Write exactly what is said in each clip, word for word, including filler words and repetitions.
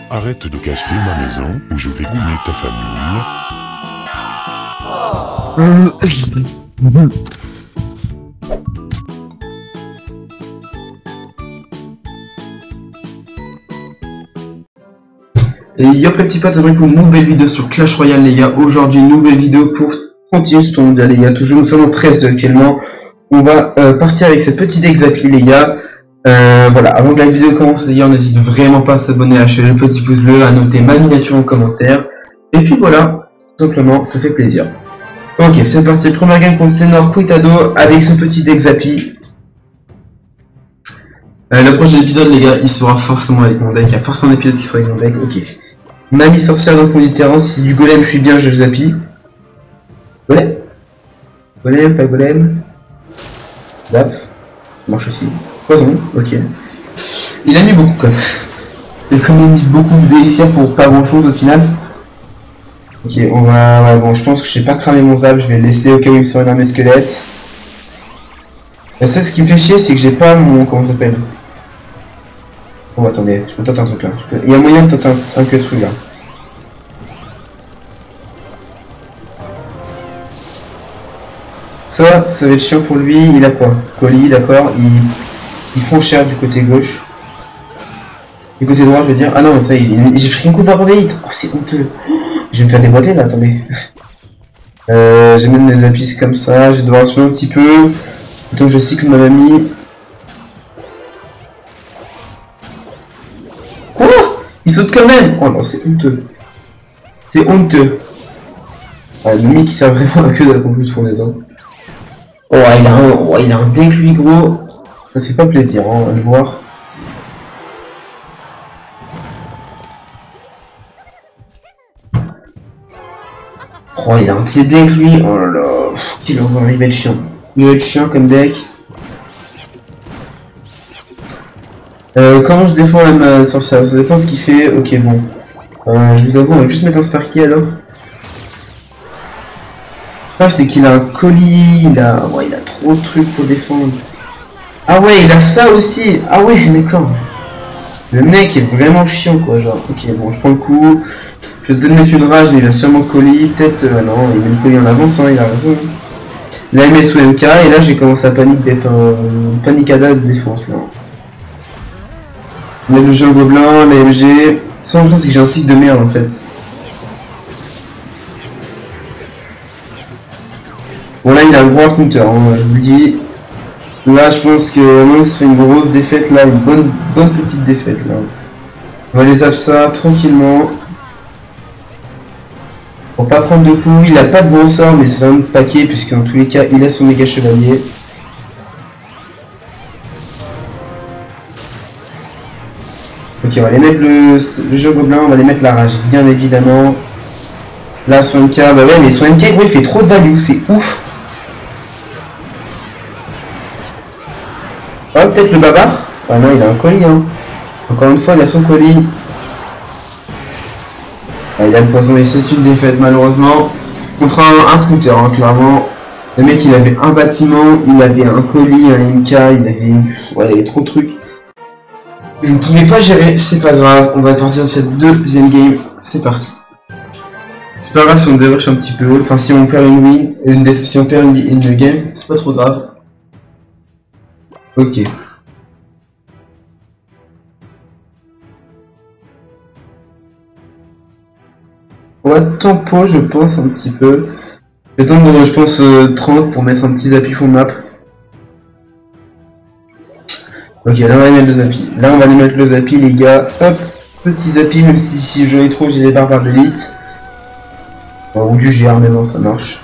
Arrête de casser ma maison ou je vais goumer ta famille. Et yop les petits potes, c'est vrai qu'une nouvelle vidéo sur Clash Royale les gars. Aujourd'hui, nouvelle vidéo pour continuer ce tournoi les gars. Toujours nous sommes en treize deux actuellement. On va euh, partir avec ce petit deck Zappy les gars. Euh, voilà, avant que la vidéo commence les gars, on n'hésite vraiment pas à s'abonner, à lâcher le petit pouce bleu, à noter ma miniature en commentaire. Et puis voilà, tout simplement, ça fait plaisir. Ok, c'est parti, première game contre Senor Quitado avec ce petit deck Zappy. Euh, le prochain épisode les gars, il sera forcément avec mon deck. Il y a forcément un épisode qui sera avec mon deck, ok. Mamie sorcière dans le fond du terrain, si c'est du golem je suis bien, je le Zappy. Golem Golem, pas golem. Zap, ça marche aussi. Poison, ok. Il a mis beaucoup quand même. Il a quand même mis beaucoup de délicières pour pas grand chose au final. Ok, on va... Ouais, bon, je pense que je sais pas cramer mon zap, je vais le laisser au cas où il sort une armée squelette. Et ça, ce qui me fait chier, c'est que j'ai pas mon... Comment ça s'appelle? Oh, attendez, je peux tenter un truc là. Peux... Il y a moyen de tenter un, un que truc là. Ça, ça va être chiant pour lui. Il a quoi? Colis, d'accord. Il... Ils font cher du côté gauche. Du côté droit, je veux dire. Ah non, ça, il... j'ai pris une coupe à hit. Oh, c'est honteux. Je vais me faire déboîter là, attendez. euh, j'ai même les appuis comme ça. Je vais devoir assumer un petit peu. Tant que je cycle ma mamie. Quoi? Il saute quand même. Oh non, c'est honteux. C'est honteux. Ah, le mec qui sert vraiment à que de la pompe de fournaison. Oh, il a un, oh, il a un deck lui gros. Ça fait pas plaisir hein, à le voir. Oh, il a un petit deck lui. Oh là là. Qu'il envoie, il va être chiant. Il va être chiant comme deck. Euh, comment je défends la ma sorcière? Ça dépend de ce qu'il fait. Ok, bon. Euh, je vous avoue, on va juste mettre un Sparky alors. Le c'est qu'il a un colis. Il a... Ouais, il a trop de trucs pour défendre. Ah ouais, il a ça aussi. Ah ouais, d'accord. Le mec est vraiment chiant quoi, genre. Ok, bon, je prends le coup. Je vais te mettre une rage, mais il a sûrement colis. Peut-être... Euh, non, il met le colis en avance, hein, il a raison. Il a M S ou M K, et là j'ai commencé à panique déf... euh, panicada de défense là. On a le jeu gobelin, la M G. Ça en fait c'est que j'ai un cycle de merde en fait. Bon là il a un gros counter, hein, je vous le dis. Là je pense que on se fait une grosse défaite là, une bonne bonne petite défaite là. On va les zap ça tranquillement. Pour pas prendre de coups, il a pas de bon sort mais c'est un paquet puisque dans tous les cas il a son méga chevalier. Ok, on va les mettre le, le jeu gobelin, on va les mettre la rage, bien évidemment. Là son M K, bah ouais mais son M K gros il fait trop de value, c'est ouf. Oh peut-être le bavard. Ah non il a un colis hein. Encore une fois il a son colis. Ah, il a le poison et c'est une défaite malheureusement. Contre un, un scooter hein, clairement. Le mec il avait un bâtiment, il avait un colis, un M K, il avait... Ouais il avait trop de trucs. Je ne pouvais pas gérer, c'est pas grave, on va partir de cette deuxième game, c'est parti. C'est pas grave si on dérush un petit peu, enfin si on perd une win, une def si on perd une, une game, c'est pas trop grave. Ok. On va tempo je pense un petit peu. Je vais tendre je pense euh, trente pour mettre un petit Zappy fond map. Ok, là on va mettre le Zappy. Là on va aller mettre le Zappy les gars. Hop, petit Zappy, même si si je l'ai trop, j'ai les barbares d'élite. Bon, ou du G R, mais non, ça marche.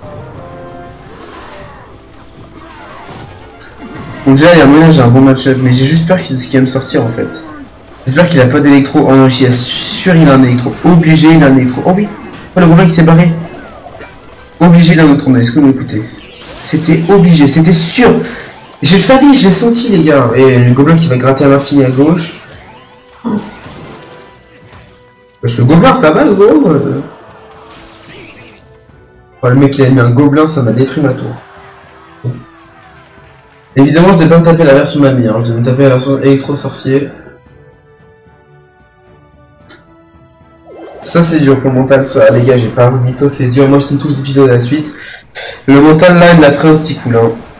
Bon déjà il y a moyen, j'ai un bon match-up, mais j'ai juste peur qu'il qu va me sortir en fait. J'espère qu'il a pas d'électro. Oh non, je suis sûr il a un électro. Obligé, il a un électro. Oh oui, oh le gobelin qui s'est barré. Obligé d'un autre tournoi, est-ce que vous m'écoutez? C'était obligé, c'était sûr. Je le savais, je l'ai senti les gars. Et le gobelin qui va gratter à l'infini à gauche. Oh. Parce que le gobelin ça va gros. Oh, le mec il a mis un gobelin, ça m'a détruit ma tour. Évidemment je devais pas me taper la version mamie, hein. Je devais me taper la version électro sorcier. Ça c'est dur pour le mental, ça les gars, j'ai pas un mytho, c'est dur. Moi je tourne tous les épisodes à la suite. Le mental là, il m'a pris un petit coup là.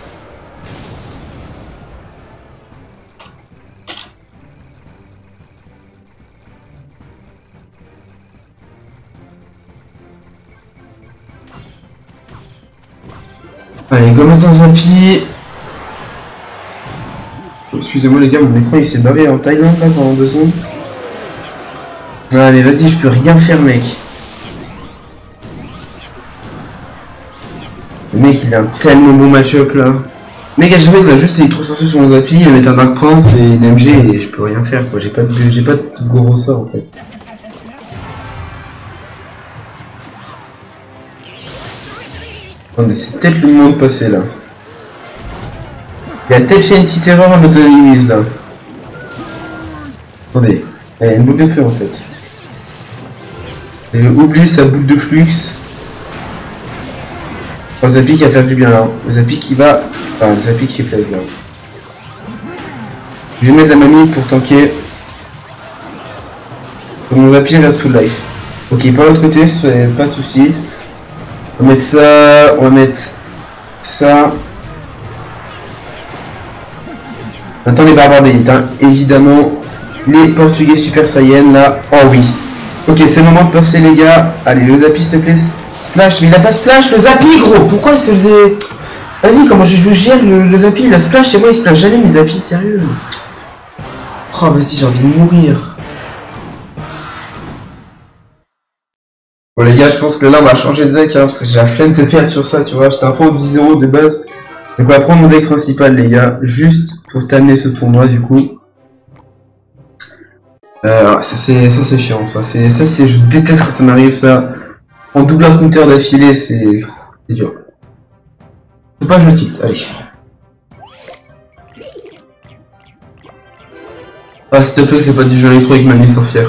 Allez, go matin Zapi. Excusez-moi les gars, mon écran il s'est barré en Thaïlande là pendant deux secondes. Allez, vas-y, je peux rien faire, mec. Le mec, il a un tellement bon match-up là. Mec, à chaque fois, il va juste trop sortir sur mon Zapi, il va mettre un Dark Prince et une M G et je peux rien faire quoi. J'ai pas de, j'ai pas de gros sort en fait. Non, mais c'est peut-être le moment de passer là. Il a peut-être fait une petite erreur en autonomie là. Attendez, il y a une boule de feu en fait. J'ai oublié sa boule de flux. Oh, Zapi qui va faire du bien là. Zapi qui va. Enfin, Zapi qui plaise là. Je vais mettre la mamie pour tanker. Mon Zapi reste full life. Ok, par l'autre côté, pas de soucis. On va mettre ça. On va mettre ça. Maintenant les barbares d'élite, hein. Évidemment. Les Portugais Super Saiyan là. Oh oui. Ok, c'est le moment de passer les gars. Allez, le Zapi s'il te plaît. Splash, mais il a pas splash, le Zapi gros. Pourquoi il se faisait... Vas-y, comment je joue G R, le, le Zapi, il a splash, chez moi il splash jamais mes Zapi, sérieux. Oh vas-y, j'ai envie de mourir. Bon les gars, je pense que là on va changer de deck, hein, parce que j'ai la flemme de perdre sur ça, tu vois. J'étais un pro dix zéro de base. Donc on va prendre mon deck principal les gars, juste pour terminer ce tournoi du coup. Euh, ça c'est ça c'est chiant, ça c'est ça c'est je déteste que ça m'arrive ça. En double counter d'affilée, c'est c'est dur. Faut pas que je le tilte, allez. Ah s'il te plaît, c'est pas du jeu électro avec ma mine sorcière.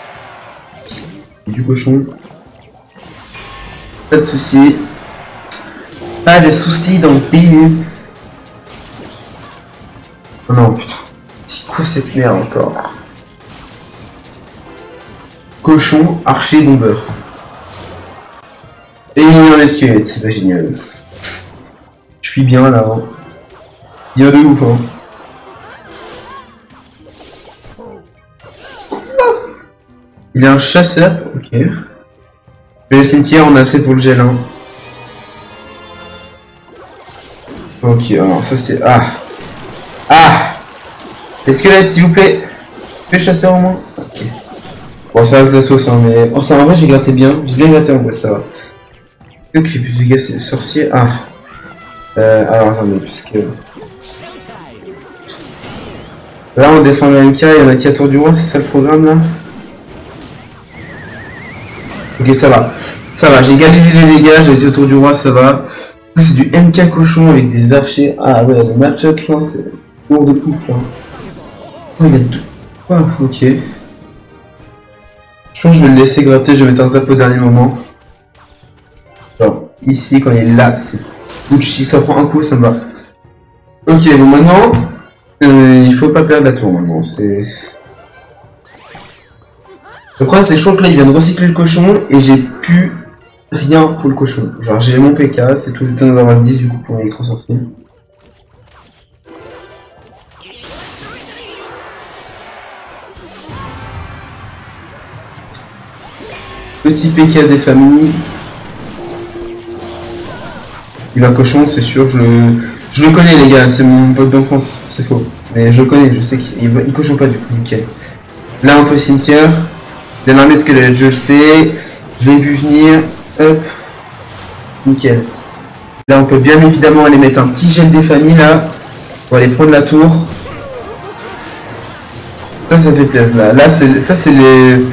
Du cochon. Pas de soucis. Pas de soucis dans le pays. Oh non putain. C'est quoi cette merde encore? Cochon, archer, bomber. Et il en est squelette, c'est pas génial. Je suis bien là. Hein. Bien de ouf. Hein. Il est un chasseur, ok. Mais le cimetière, on a assez pour le gel. Hein. Ok, alors ça c'est. Ah! Ah! Les squelettes, s'il vous plaît! Fais chasseur au moins? Ok. Bon, ça reste la sauce, hein, mais. Oh, ça en vrai, j'ai gratté bien. J'ai bien gratté en vrai, ça va. Ceux qui fait plus de dégâts, c'est le sorcier. Ah! Euh, alors attendez, puisque. Là, on défend le M K, il y en a qui a tour du roi, c'est ça le programme là? Ok, ça va. Ça va, j'ai galéré les dégâts, j'ai été autour du roi, ça va. C'est du M K cochon avec des archers. Ah ouais, le match-up là, c'est lourd de ouf là. Oh, il y a tout. Oh, ok. Je pense que je vais le laisser gratter, je vais mettre un zap au dernier moment. Genre, ici, quand il est là, c'est Gucci, ça prend un coup, ça me va. Ok, bon maintenant, euh, il faut pas perdre la tour maintenant, c'est... Le problème c'est que je crois que là il vient de recycler le cochon et j'ai plus rien pour le cochon. Genre j'ai mon P K, c'est tout, je dois en avoir dix du coup pour l'électro sorcier. Petit P K des familles. Il a un cochon, c'est sûr, je le... je le connais les gars, c'est mon pote d'enfance, c'est faux. Mais je le connais, je sais qu'il il cochon pas du coup, nickel. Là on peut cimetière. Il a l'armée de squelette, je le sais. Je l'ai vu venir. Hop. Nickel. Là on peut bien évidemment aller mettre un petit gel des familles là. Pour aller prendre la tour. Ça ça fait plaisir là. Là c'est ça c'est les.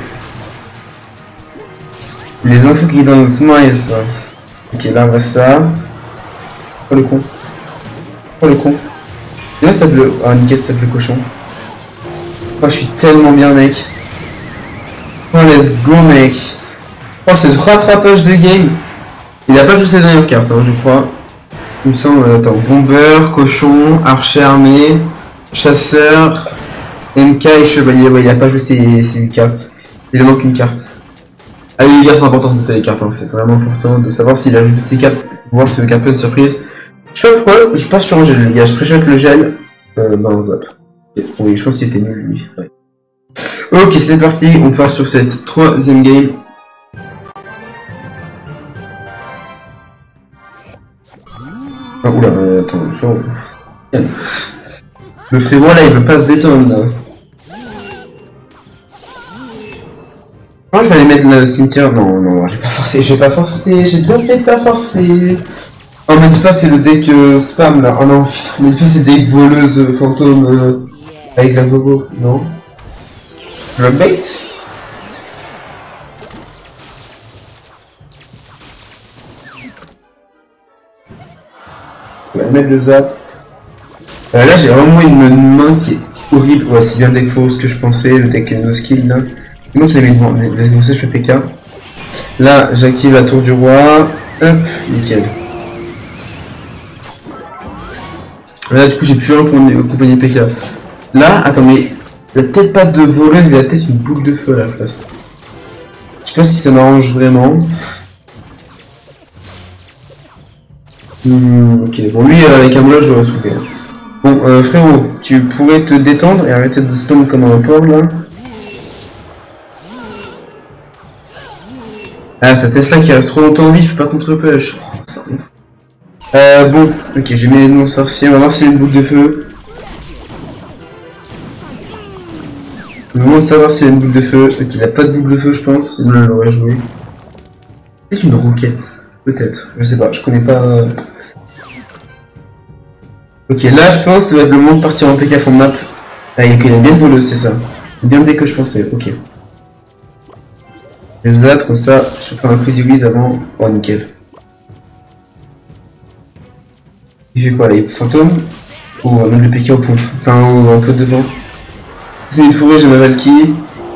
Les infos qui donnent smile ça. Ok là on va ça. Oh le con. Oh le con. Là ça bleu. Ah nickel ça bleu cochon. Oh je suis tellement bien mec. Oh let's go mec. Oh c'est ce rattrapage de game. Il a pas joué ses dernières cartes hein, je crois. Il me semble, attends, bomber, cochon, archer armé, chasseur, M K et chevalier. Ouais il a pas joué ses, ses cartes. Il manque une carte. Allez les gars, c'est important de noter les cartes, hein. C'est vraiment important de savoir s'il ajoute toutes ses cartes, pour voir si c'est un peu de surprise. Je sais pas pourquoi, je passe sur un gel les gars, je préchète le gel. Euh, bah on zappe. Oui, je pense qu'il était nul lui. Ouais. Ok, c'est parti, on part sur cette troisième game. Ah oula, euh, attends, le frérot. Le frérot là, il veut pas se détendre là. Oh, je vais aller mettre le cimetière. Non, non, j'ai pas forcé, j'ai pas forcé, j'ai bien fait de pas forcer. Oh, mais dis pas, c'est le deck euh, spam là. Oh non, mais dis pas, c'est deck voleuse euh, fantôme euh, avec la Vovo, non? Le bait? On va mettre le zap. Euh, là, j'ai vraiment une main qui est horrible. Ouais, c'est bien le deck faux ce que je pensais, le deck no skill là. Moi qui l'avais devant, mais comme ça je fais P K. Là, j'active la tour du roi. Hop, nickel. Là, du coup, j'ai plus rien pour accompagner P K. Là, attends, mais il a peut-être pas de voleuse, il a peut-être une boule de feu à la place. Je sais pas si ça m'arrange vraiment. Hmm, ok, bon, lui, euh, avec un bloc, je l'aurais soufflé. Bon, euh, frérot, tu pourrais te détendre et arrêter de spawn comme un porc là. Ah, sa Tesla qui reste trop longtemps en vie, je peux pas contre-push. Oh, ça ouf. Euh, bon, ok, j'ai mis mon sorcier, on va voir s'il y a une boule de feu. Le moment de savoir s'il y a une boule de feu. Ok, il a pas de boule de feu, je pense, sinon il l'aurait joué. C'est une roquette, peut-être, je sais pas, je connais pas. Ok, là je pense que ça va être le moment de partir en P K fond de map. Ah, il y a bien de voleuse, c'est ça. C'est bien dès que je pensais, ok. Les zap comme ça, je prends un coup d'église avant. Oh nickel. Il fait quoi là? Il fantôme? Oh, on a le P K au pont. Enfin, au, un peu devant. C'est une fourrure, j'ai ma Valkyrie.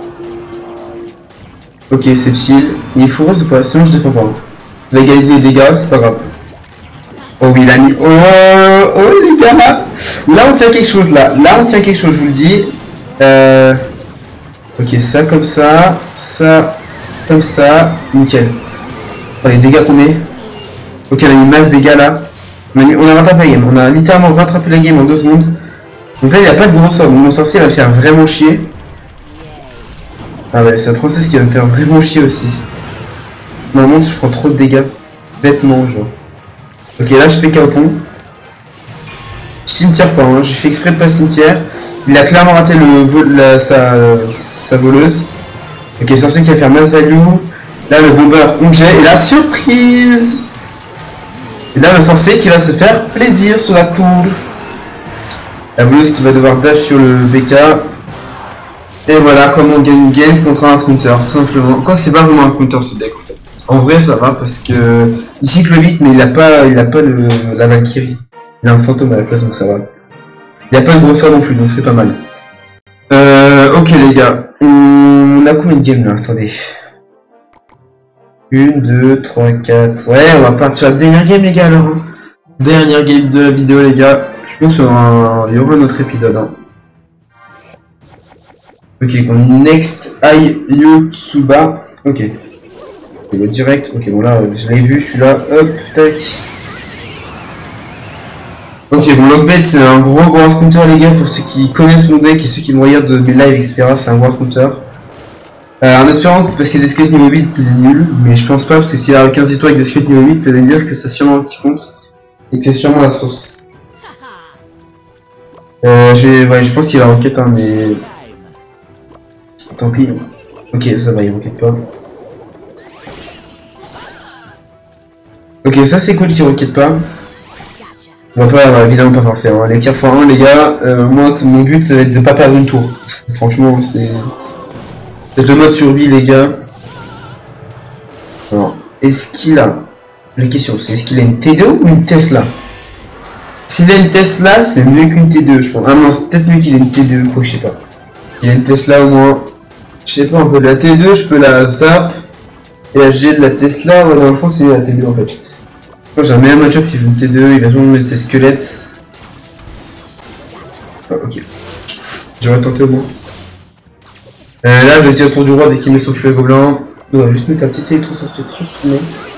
Ok, c'est chill. Il est fourreuse ou pas? Sinon je défends pas. Il va égaliser les dégâts, c'est pas grave. Oh oui, il a mis. Oh, oh les gars! Là on tient quelque chose là. Là on tient quelque chose, je vous le dis. Euh. Ok, ça comme ça. Ça. Comme ça, nickel. Oh, les dégâts qu'on met. Ok, on a une masse de dégâts là. On a, mis, on a rattrapé la game. On a littéralement rattrapé la game en deux secondes. Donc là, il n'y a pas de gros sort. Mon sorcier va le faire vraiment chier. Ah ouais, c'est la princesse qui va me faire vraiment chier aussi. Normalement, je prends trop de dégâts. Bêtement, genre. Ok, là, je fais K O pont. Cimetière pas, hein. J'ai fait exprès de pas cimetière. Il a clairement raté le vol, la, sa, sa voleuse. Ok, le sorcier qui va faire mass value. Là, le bomber, on jet. Et la surprise! Et là, le sorcier qui va se faire plaisir sur la tour. La voleuse qui va devoir dash sur le B K. Et voilà comment on gagne une game contre un counter, tout simplement. Quoique c'est pas vraiment un counter ce deck en fait. En vrai, ça va parce que il cycle vite, mais il a pas, il a pas le, la Valkyrie. Il a un fantôme à la place, donc ça va. Il a pas de gros sort non plus, donc c'est pas mal. Euh, ok les gars. On a combien de games là? Attendez. une, deux, trois, quatre. Ouais, on va partir sur la dernière game les gars alors. Hein. Dernière game de la vidéo les gars. Je pense qu'il y aura un, un autre épisode. Hein. Ok, donc next Ayotsuba. Ok. Il va direct. Ok, bon là, je l'avais vu celui-là. Hop, tac. Ok, bon, Lockbait c'est un gros gros counter les gars pour ceux qui connaissent mon deck et ceux qui me regardent de mes lives, et cetera. C'est un gros counter. Euh, en espérant que parce qu'il y a des squelettes niveau huit qu'il est nul, mais je pense pas parce que s'il y a quinze étoiles avec des squelettes niveau huit, ça veut dire que c'est sûrement un petit compte et que c'est sûrement la sauce. Euh, je vais, ouais, je pense qu'il va rocket, hein, mais tant pis. Ok, ça va, il rocket pas. Ok, ça c'est cool qu'il rocket pas. On va pas, ouais, évidemment pas forcément. Hein. Les tirs fois un, les gars, euh, moi mon but ça va être de pas perdre une tour. Franchement, c'est. C'est le mode survie, les gars. Alors, est-ce qu'il a. La question, c'est est-ce qu'il a une T deux ou une Tesla? S'il a une Tesla, c'est mieux qu'une T deux, je pense. Ah non, c'est peut-être mieux qu'il ait une T deux, quoi, je sais pas. Il a une Tesla au moins. Je sais pas, en fait, la T deux, je peux la zap. Et la G de la Tesla, ouais, dans le fond, c'est la T deux en fait. J'ai un meilleur match-up si je veux une T deux, il va sûrement mettre ses squelettes. Ah, ok. J'aurais tenté au moins. Euh, là, je vais dire tour du roi dès qu'il met son feu gobelin. On va juste mettre un petit électro sur ces trucs. Mais...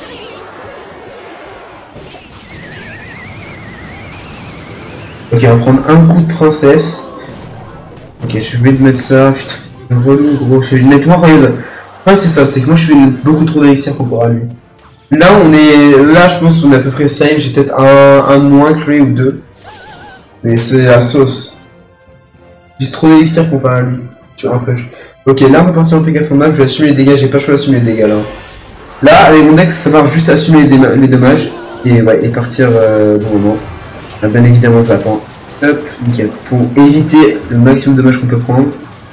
Ok, on va prendre un coup de princesse. Ok, je vais te mettre ça. Putain, relou gros. Je vais lui mettre moi, regarde. Ouais, c'est ça, c'est que moi je fais beaucoup trop d'élixir pour pouvoir à lui. Là, on est. Là, je pense qu'on est à peu près safe. J'ai peut-être un, un moins que lui ou deux. Mais c'est la sauce. J'ai trop d'élixir pour pouvoir à lui. Sur un push. Ok, là, on va partir en P K formable. Je vais assumer les dégâts. J'ai pas le choix d'assumer les dégâts là. Là, avec mon deck, ça va juste assumer les, les dommages. Et ouais, et partir euh, bon moment. Ah, bien évidemment, ça prend. Hop, nickel. Pour éviter le maximum de dommages qu'on peut prendre.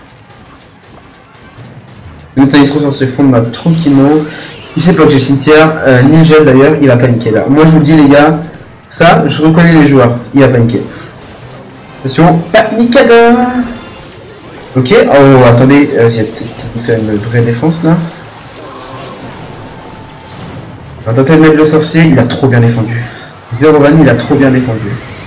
Mettre un nitro sur ce fond de map tranquillement. Il sait pas que j'ai cimetière. Euh, Ninja d'ailleurs, il va paniquer là. Moi je vous dis les gars, ça, je reconnais les joueurs. Il va paniquer. Attention, panicada. Ok, oh attendez, euh, il va peut-être nous faire une vraie défense là. On va tenter de mettre le sorcier, il a trop bien défendu. zéro vingt, il a trop bien défendu.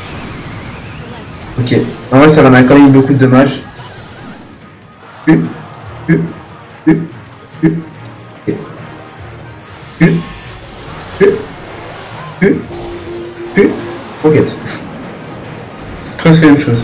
Ok, en vrai ça va quand même beaucoup de dommages. U, U, U, U, U, U, U, U, U, roquette. C'est presque la même chose.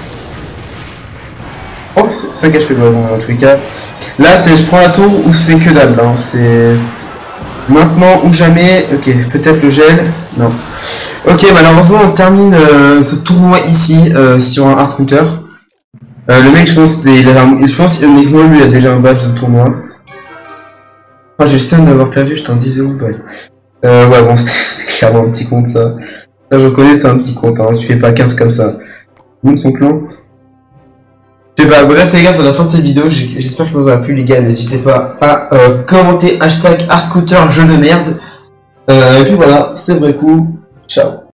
Oh, ça cache les doigts, bon, en tous les cas. Là, c'est je prends la tour ou c'est que dalle, hein. C'est maintenant ou jamais. Ok, peut-être le gel. Non. Ok, malheureusement, on termine euh, ce tournoi ici euh, sur un hard counter. Euh, le mec, je pense, il a, je pense uniquement lui a déjà un badge de tournoi. Oh, j'ai le seum d'avoir perdu, je t'en disais où, bref. Euh, ouais, bon, c'est clairement un petit compte, ça. Ça, je reconnais, c'est un petit compte, hein. Tu fais pas quinze comme ça. Monte son clan. Je sais pas, bref les gars, c'est la fin de cette vidéo, j'espère que vous aura plu les gars, n'hésitez pas à euh, commenter hashtag hardcounter jeu de merde. Euh, et puis voilà, c'était vrai coup, ciao.